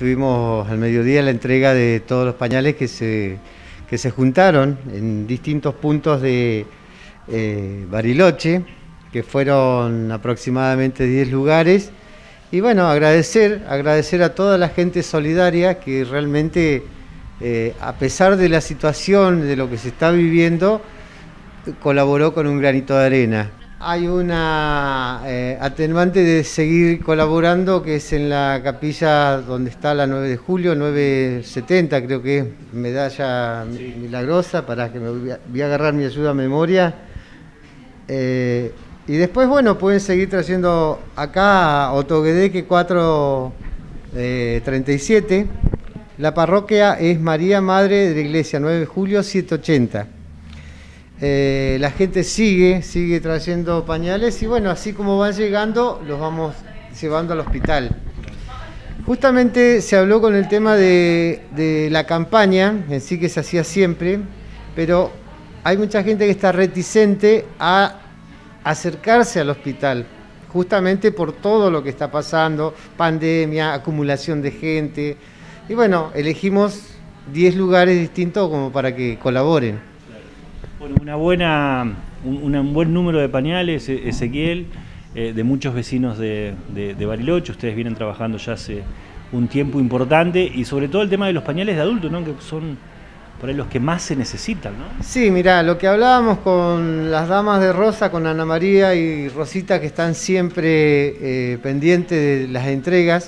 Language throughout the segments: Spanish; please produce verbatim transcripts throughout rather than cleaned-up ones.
tuvimos al mediodía la entrega de todos los pañales que se, que se juntaron en distintos puntos de eh, Bariloche, que fueron aproximadamente diez lugares. Y bueno, agradecer, agradecer a toda la gente solidaria que realmente, eh, a pesar de la situación, de lo que se está viviendo, colaboró con un granito de arena. Hay una eh, atenuante de seguir colaborando, que es en la capilla donde está la nueve de julio, nueve setenta creo que es, medalla sí. milagrosa, para que me voy a, voy a agarrar mi ayuda a memoria. Eh, y después, bueno, pueden seguir trayendo acá a Otoguedeque cuatrocientos treinta y siete. La parroquia es María Madre de la Iglesia, nueve de julio, setecientos ochenta. Eh, la gente sigue, sigue trayendo pañales y bueno, así como van llegando, los vamos llevando al hospital. Justamente se habló con el tema de, de la campaña, en sí que se hacía siempre, pero hay mucha gente que está reticente a acercarse al hospital, justamente por todo lo que está pasando, pandemia, acumulación de gente, y bueno, elegimos diez lugares distintos como para que colaboren. Bueno, una buena, un, un buen número de pañales, Ezequiel, eh, de muchos vecinos de, de, de Bariloche. Ustedes vienen trabajando ya hace un tiempo importante y sobre todo el tema de los pañales de adultos, ¿no? Que son por ahí los que más se necesitan, ¿no? Sí, mirá, lo que hablábamos con las damas de Rosa, con Ana María y Rosita, que están siempre eh, pendientes de las entregas,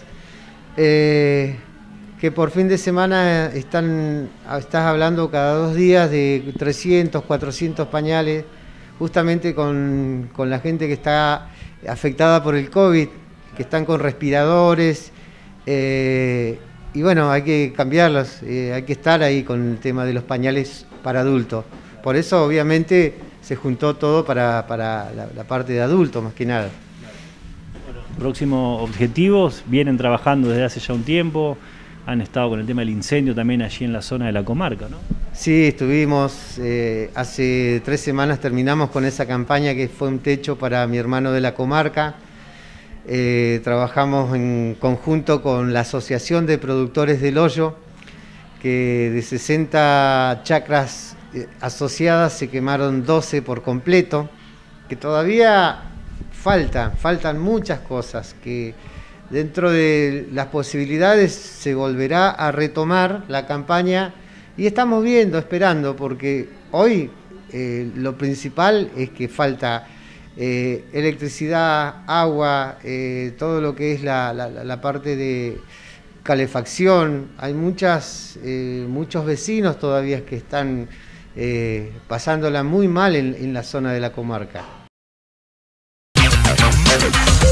eh, que por fin de semana están, estás hablando cada dos días de trescientos, cuatrocientos pañales, justamente con, con la gente que está afectada por el COVID, que están con respiradores, eh, y bueno, hay que cambiarlos, eh, hay que estar ahí con el tema de los pañales para adultos. Por eso, obviamente, se juntó todo para, para la, la parte de adultos, más que nada. Bueno, próximos objetivos, vienen trabajando desde hace ya un tiempo. Han estado con el tema del incendio también allí en la zona de la comarca, ¿no? Sí, estuvimos, eh, hace tres semanas terminamos con esa campaña que fue un techo para mi hermano de la comarca. Eh, trabajamos en conjunto con la Asociación de Productores del Hoyo, que de sesenta chacras eh, asociadas se quemaron doce por completo, que todavía falta, faltan muchas cosas, que dentro de las posibilidades se volverá a retomar la campaña y estamos viendo, esperando, porque hoy eh, lo principal es que falta eh, electricidad, agua, eh, todo lo que es la, la, la parte de calefacción. Hay muchas, eh, muchos vecinos todavía que están eh, pasándola muy mal en, en la zona de la comarca.